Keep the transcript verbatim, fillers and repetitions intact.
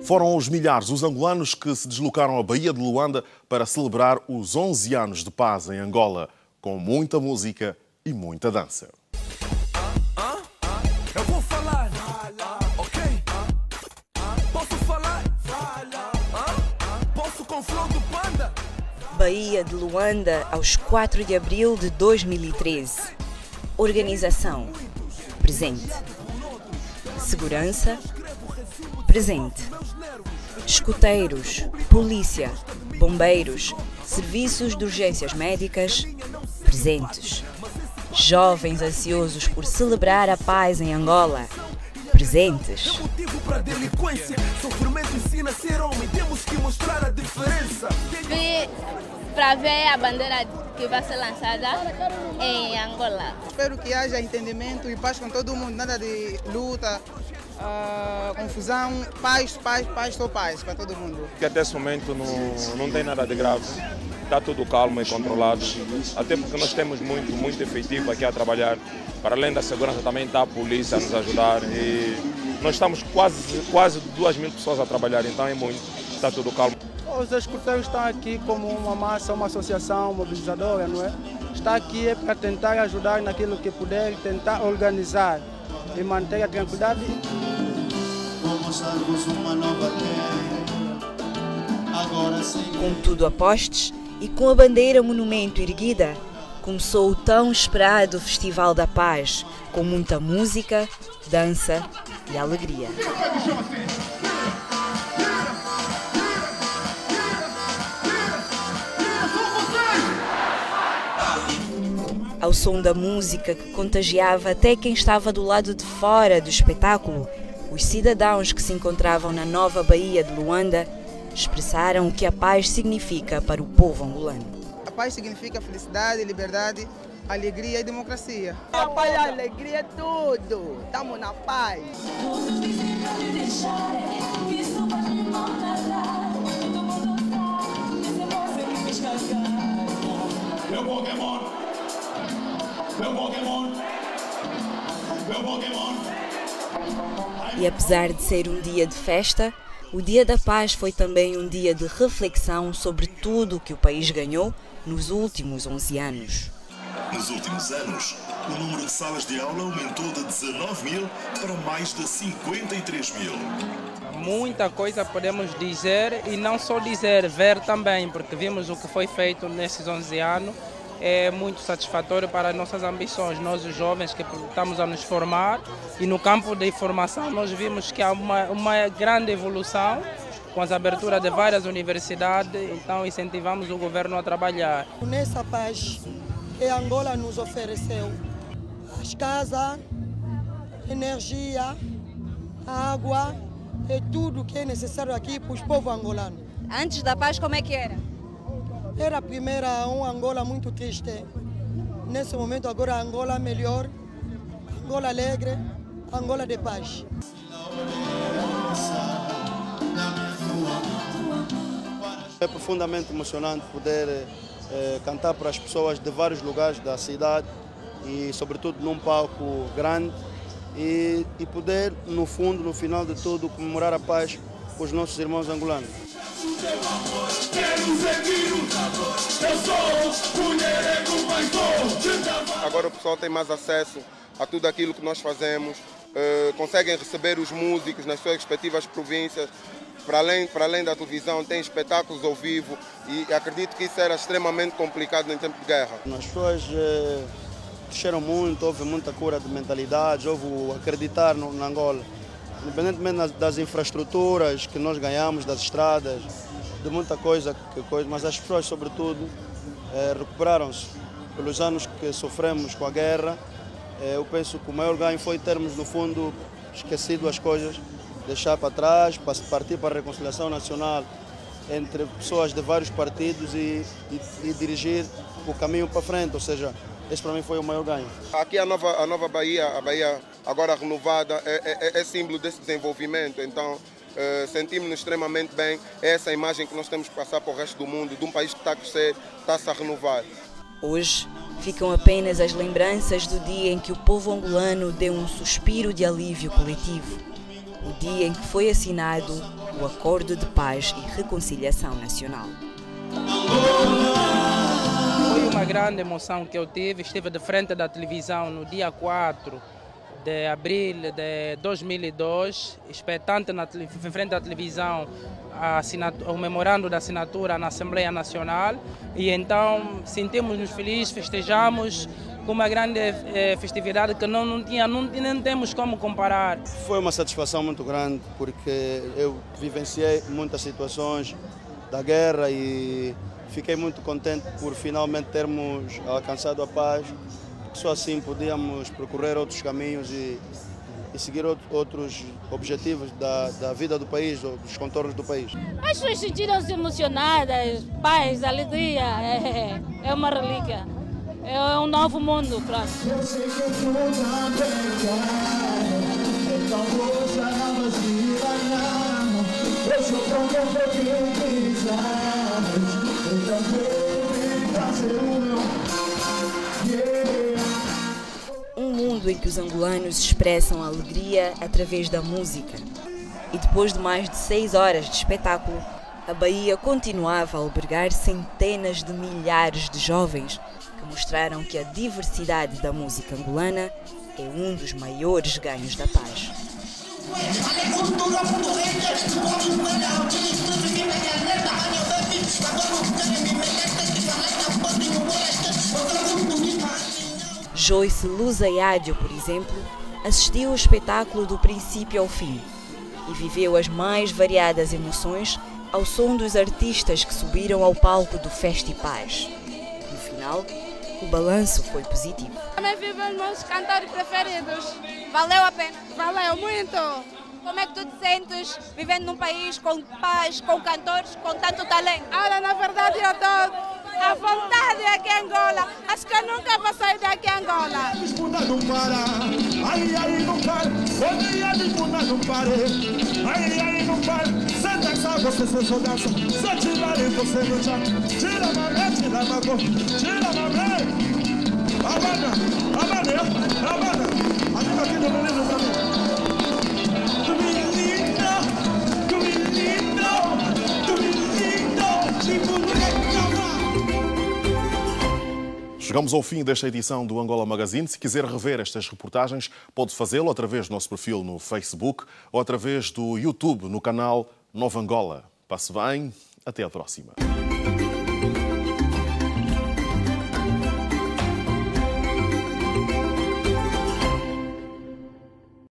Foram os milhares os angolanos que se deslocaram à Baía de Luanda para celebrar os onze anos de paz em Angola, com muita música e muita dança. Eu vou falar, ok? Posso falar? Posso com Flow do Panda? Baía de Luanda, aos quatro de abril de dois mil e treze. Organização: presente. Segurança: presente. Escuteiros, polícia, bombeiros, serviços de urgências médicas, presentes. Jovens ansiosos por celebrar a paz em Angola, presentes. Motivo para delinquência, sofrimento ensina a ser homem, temos que mostrar a diferença. Vim para ver a bandeira que vai ser lançada em Angola. Espero que haja entendimento e paz com todo mundo, nada de luta, uh, confusão, paz, paz, paz, só paz para todo mundo. Que até esse momento não, não tem nada de grave, está tudo calmo e controlado, até porque nós temos muito, muito efetivo aqui a trabalhar. Para além da segurança também está a polícia a nos ajudar e nós estamos quase, quase duas mil pessoas a trabalhar, então é muito, está tudo calmo. Os escuteiros estão aqui como uma massa, uma associação mobilizadora, não é? Está aqui é para tentar ajudar naquilo que puder, tentar organizar e manter a tranquilidade. Com tudo a postos e com a bandeira monumento erguida, começou o tão esperado Festival da Paz, com muita música, dança e alegria. Ao som da música que contagiava até quem estava do lado de fora do espetáculo, os cidadãos que se encontravam na nova Baía de Luanda expressaram o que a paz significa para o povo angolano. A paz significa felicidade, liberdade, alegria e democracia. A paz e a alegria é tudo. Estamos na paz. Meu Pokémon! Meu Pokémon! Meu Pokémon! E apesar de ser um dia de festa, o Dia da Paz foi também um dia de reflexão sobre tudo o que o país ganhou nos últimos onze anos. Nos últimos anos, o número de salas de aula aumentou de dezanove mil para mais de cinquenta e três mil. Muita coisa podemos dizer e não só dizer, ver também, porque vimos o que foi feito nesses onze anos. É muito satisfatório para as nossas ambições, nós os jovens que estamos a nos formar, e no campo de formação nós vimos que há uma, uma grande evolução com as aberturas de várias universidades, então incentivamos o governo a trabalhar. Nessa paz que Angola nos ofereceu, as casas, energia, água, é tudo que é necessário aqui para os povos angolanos. Antes da paz, como é que era? Era a primeira um Angola muito triste. Nesse momento agora Angola melhor, Angola alegre, Angola de paz. É profundamente emocionante poder eh, cantar para as pessoas de vários lugares da cidade e sobretudo num palco grande e, e poder, no fundo, no final de tudo, comemorar a paz com os nossos irmãos angolanos. Agora o pessoal tem mais acesso a tudo aquilo que nós fazemos, uh, conseguem receber os músicos nas suas respectivas províncias, para além, para além da televisão tem espetáculos ao vivo e acredito que isso era extremamente complicado em tempo de guerra. As pessoas eh, cresceram muito, houve muita cura de mentalidades, houve o acreditar no, na Angola. Independentemente das infraestruturas que nós ganhamos, das estradas, de muita coisa, que coisa mas as pessoas, sobretudo, eh, recuperaram-se pelos anos que sofremos com a guerra. Eh, eu penso que o maior ganho foi termos, no fundo, esquecido as coisas, deixar para trás, partir para a reconciliação nacional entre pessoas de vários partidos e, e, e dirigir o caminho para frente, ou seja, esse para mim foi o maior ganho. Aqui a nova, a nova Baía, a Baía agora renovada, é, é, é símbolo desse desenvolvimento, então uh, sentimos-nos extremamente bem. É essa imagem que nós temos que passar para o resto do mundo, de um país que está a crescer, está-se a renovar. Hoje ficam apenas as lembranças do dia em que o povo angolano deu um suspiro de alívio coletivo. O dia em que foi assinado o Acordo de Paz e Reconciliação Nacional. Foi uma grande emoção que eu tive. Estive de frente da televisão no dia quatro de abril de dois mil e dois, expectante na em frente à televisão a o memorando da assinatura na Assembleia Nacional, e então sentimos-nos felizes, festejamos com uma grande eh, festividade que não, não, tinha, não, não temos como comparar. Foi uma satisfação muito grande porque eu vivenciei muitas situações da guerra e fiquei muito contente por finalmente termos alcançado a paz. Só assim podíamos percorrer outros caminhos e, e seguir outros objetivos da, da vida do país, dos contornos do país. As pessoas sentiram-se emocionadas, paz, alegria, é, é uma relíquia, é um novo mundo próximo. Eu sei que eu vou então vou chamar de banana, eu sou tão bom que eu precisamos, então vou fazer o meu. Um mundo em que os angolanos expressam alegria através da música. E depois de mais de seis horas de espetáculo, a Bahia continuava a albergar centenas de milhares de jovens que mostraram que a diversidade da música angolana é um dos maiores ganhos da paz. Joyce Luzaiádio, por exemplo, assistiu ao espetáculo do princípio ao fim e viveu as mais variadas emoções ao som dos artistas que subiram ao palco do Festipaz. No final, o balanço foi positivo. Também vivo os meus cantores preferidos. Valeu a pena? Valeu muito! Como é que tu te sentes vivendo num país com paz, com cantores, com tanto talento? Olha, na verdade eu estou à vontade aqui em Angola. Acho que eu nunca vou sair daqui em Angola. Disputa não para, ai, ai, não para. Onde a disputa não para, ai, ai, não para. Senta só, você se jogar, se tirar você no chão. Tira a mamãe, tira a mamãe, tira a mamãe. Abana, abana, abana. Amigo aqui no menino pra mim. Tu me lindo, tu me lindo, tu me lindo, tipo Chegamos ao fim desta edição do Angola Magazine. Se quiser rever estas reportagens, pode fazê-lo através do nosso perfil no Facebook ou através do YouTube no canal Nova Angola. Passe bem, até a próxima.